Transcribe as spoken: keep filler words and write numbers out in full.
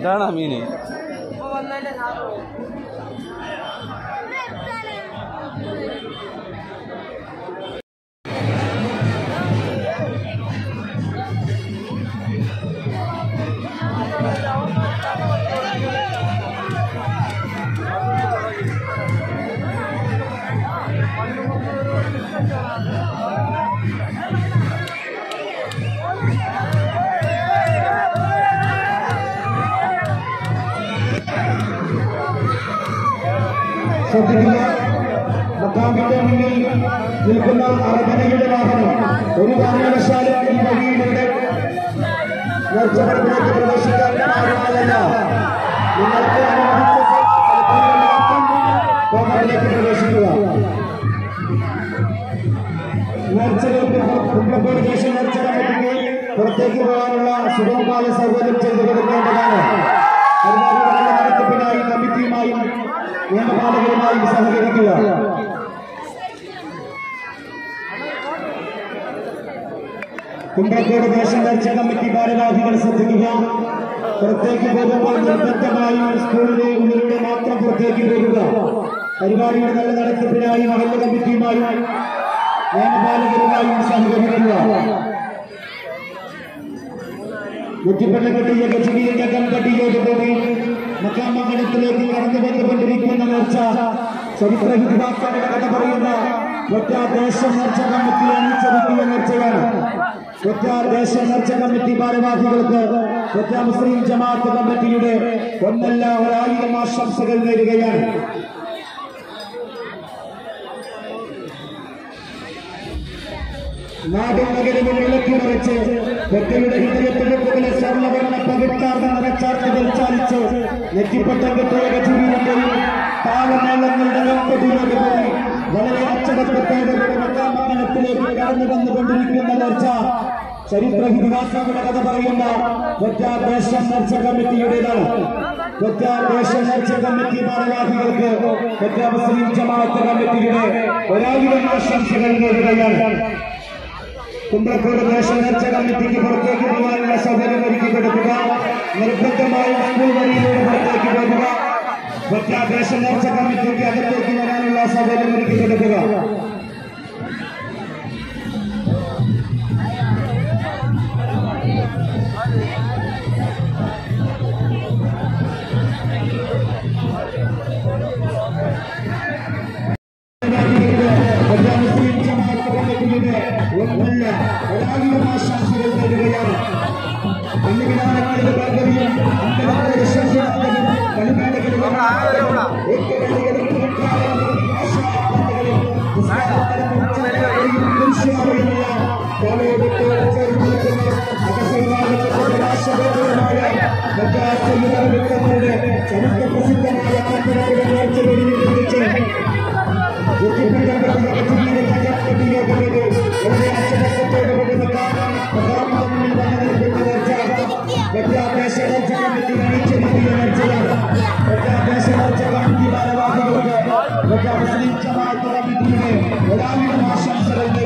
ഇതാണ് അമീന്. ശ്രദ്ധിക്കുക, മക്കാമിന്റെ മുന്നിൽ നിൽക്കുന്ന അറബനയുടെ വാഹനം ഒരു കാരണവശാലും ഈ വഴിയിലൂടെ നേർച്ചപ്പെടുത്തിലേക്ക് പ്രവേശിക്കാൻ പാടുന്നതല്ല. നിങ്ങൾക്ക് മാത്രം പ്രവേശിക്കുക. നേർച്ചകൾക്ക് കുമ്പളക്കോട് ദേശം നേർച്ച കമ്മിറ്റിക്ക് പുറത്തേക്ക് പോകാനുള്ള സുഗമമായ സൗകര്യം ചെയ്തു കൊടുക്കേണ്ടതാണ്. പരിപാടികളുടെ നടത്തിപ്പിനായി കമ്മിറ്റിയുമായും നിയമപാലകരുമായും സഹകരിക്കുക. കുമ്പളക്കോട് ദേശം നേർച്ച കമ്മിറ്റി ഭാരവാഹികൾ ശ്രദ്ധിക്കുക. പുറത്തേക്ക് പോകുമ്പോൾ നിർബന്ധമായും സ്കൂളിലെ ഉള്ളിലൂടെ മാത്രം പുറത്തേക്ക് പോകുക. പരിപാടിയുടെ നല്ല നടത്തിപ്പിനായി മഹല്ല് കമ്മിറ്റിയുമായും നിയമപാലകരുമായും സഹകരിക്കുക. കുറ്റിപ്പള്ളി കെട്ടിയ കച്ചിടിയുടെ കൺകട്ടിയോടുകൂടി മക്കാമംഗലത്തിലേക്ക് കടന്നു വന്നുകൊണ്ടിരിക്കുന്ന നേർച്ച ചരിത്രഹിതാക്കളുടെ കഥ പറയുന്ന ഒറ്റ ദേശ നേർച്ച കമ്മിറ്റി അനുസരിക്കുന്ന നേർച്ചയാണ്. ഒറ്റ ദേശ നേർച്ച കമ്മിറ്റി ഭാരവാഹികൾക്ക് ഒറ്റ മുസ്ലിം ജമാഅത്ത് കമ്മിറ്റിയുടെ ഒന്നല്ല ഒരായിരം ആശംസകൾ നേരുകയാണ്. നാടും നഗരവും ഇളക്കി നിറച്ച് വ്യക്തിയുടെ ഹൃദയത്തിന് മുകളിൽ സ്വർണ്ണവർണ്ണ പകിട്ടാർന്ന നിറച്ചാർത്തുകൾ ചാലിച്ച് നെറ്റിപ്പട്ടങ്കത്തോടെ ജീവിതത്തെയും താളമേളങ്ങളുടെ ലോകത്തിലോടുകൂടി വളരെ അച്ചടക്കത്തോടെ മക്കാമംഗലത്തിലേക്ക് കടന്നു വന്നുകൊണ്ടിരിക്കുന്ന നേർച്ച ചരിത്രഹിതിഹാസങ്ങളുടെ കഥ പറയുന്ന ഒറ്റ ദേശ നേർച്ച കമ്മിറ്റിയുടേതാണ്. ഒറ്റ ദേശ നേർച്ച കമ്മിറ്റി ഭാരവാഹികൾക്ക് ഒറ്റ മുസ്ലിം ജമാഅത്ത് കമ്മിറ്റിയുടെ ഒരായിരം ആശംസകൾ നേടുകയാണ്. കുമ്പളക്കോട് ദേശ നേർച്ച കമ്മിറ്റിക്ക് പുറത്തേക്ക് പോകാനുള്ള സൗകര്യം ഒരുക്കി കൊടുക്കുക. നിർബന്ധമായും സ്കൂൾ വഴിയിലൂടെ പുറത്തേക്ക് പോകുക. ഒറ്റ ദേശ നേർച്ച കമ്മിറ്റിക്ക് അകത്തേക്ക് വരാനുള്ള സൗകര്യം ഒരുക്കി കൊടുക്കുക. ഒന്നല്ല ഒരായിരം ആശംസകൾ നേടുകയാണ്. ചരിത്ര പ്രസിദ്ധമായ മുസ്ലിം ജമാഅത്ത് കമ്മിറ്റിയുടെ ഒരായിരം ആശംസകൾ